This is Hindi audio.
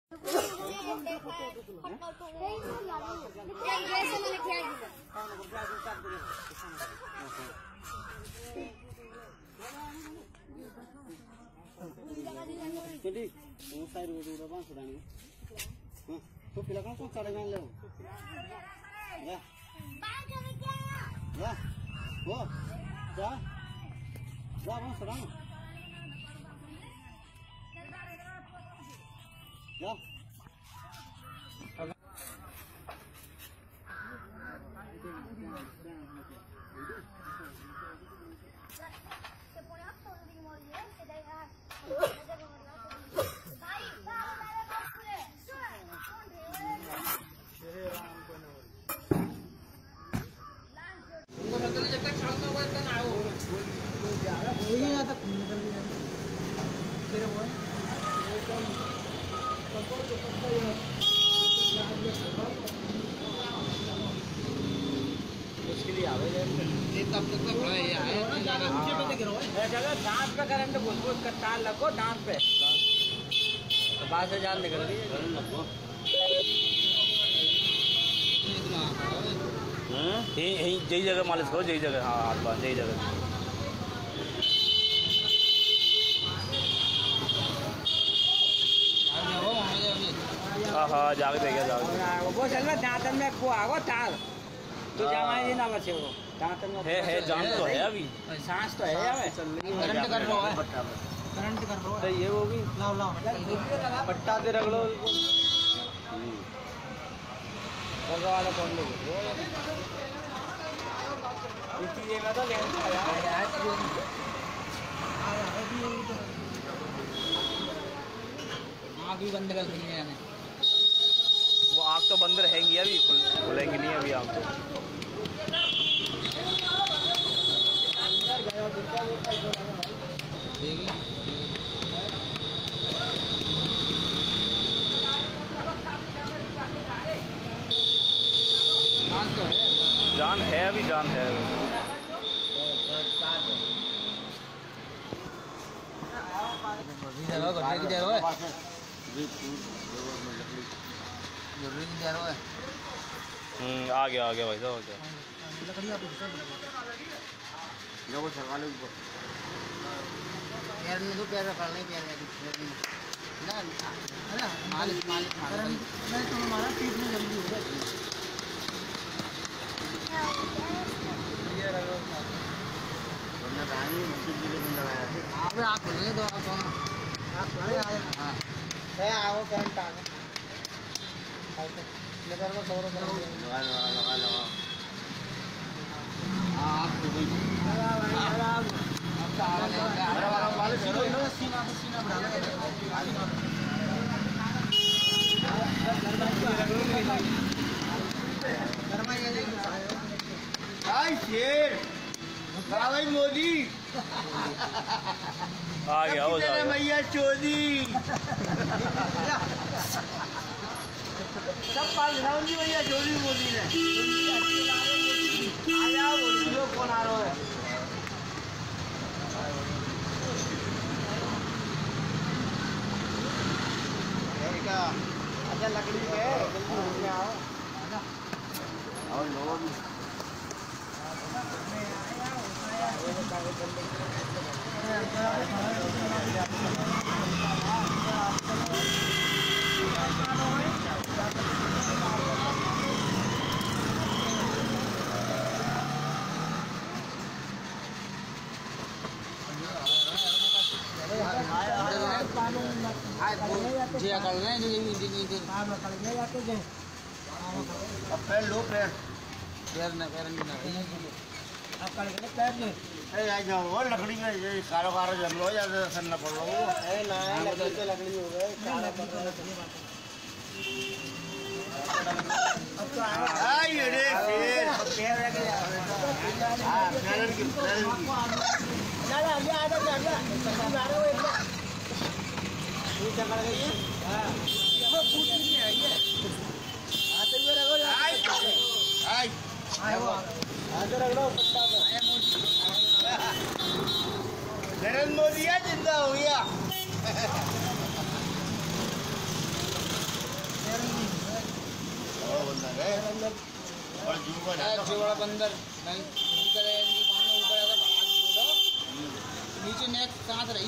jadi saya dulu bang sudah nih. Tuh pilih kan kok cara ngan lo. Ya. Ya. Wah. Ya. Ya bang sudah. Ya. उसके लिए आवे ये तब तक तो बड़ा ही है ज्यादा ऊंचे पे गिरो है जगह दांत पे करंट घुस का तार लगो दांत पे तो बाहर से जान निकल रही है करंट लगो यही जगह मालिश करो यही जगह हाँ हाथ बांध यही जगह हाँ जाके देखे जाके वो चल रहा दांतन में को आगो तार तो जमाई ना बचे वो दांतन में है जान तो है अभी सांस तो है हमें करंट कर रहा है करंट कर रहा है ये वो भी लाओ लाओ पट्टा दे रख लो बगा वाला कौन लोग इसी जगह तो लेंस आया आँख भी बंद कर दी है वो आँख तो बंद रहेंगी अभी खुलेंगी नहीं अभी आँख तो जान है अभी जान है आ गया भाई साहब वो सरवा ले ऊपर पैर में तो पैर रखा नहीं पैर ना है ना मालिश मालिश मैं तो हमारा पीठ में जल्दी हो गया ये रखो हमने कहानी मुझे भी नहीं लगाया था आप आप ले दो आप दोनों आप खड़े आ हां है आओ पैंट आ लेकर को 100 रुपए लगा आप सीना भाई मोदी आ गया भैया चोदी सब पाल जी भैया चोदी मोदी ने आया बोलो कौन आ रहा है अच्छा लकड़ी है जल्दी आओ लोग जी कर रहे हैं पैर लो पैर पैर न पैर नहीं आप कर ले पैर नहीं ए आ जाओ वो लकड़ी में ये कारोबार जम लो या सन्ना पड़ लो ए ना लकड़ी से लकड़ी हो गए काला पत्थर अब तो आई रे पैर रख गया हां पैर की चला ये आ जा वो एक ये चकड़ गई हां वो पूछ नहीं है ये आते हुए रखो आई आई वो आगे रख लो पट्टा पे आया मोदी नरेंद्र मोदी जिंदा हो गया जो बड़ा बंदर नहीं ऊपर आकर भाग बोलो नीचे नेक साथ रही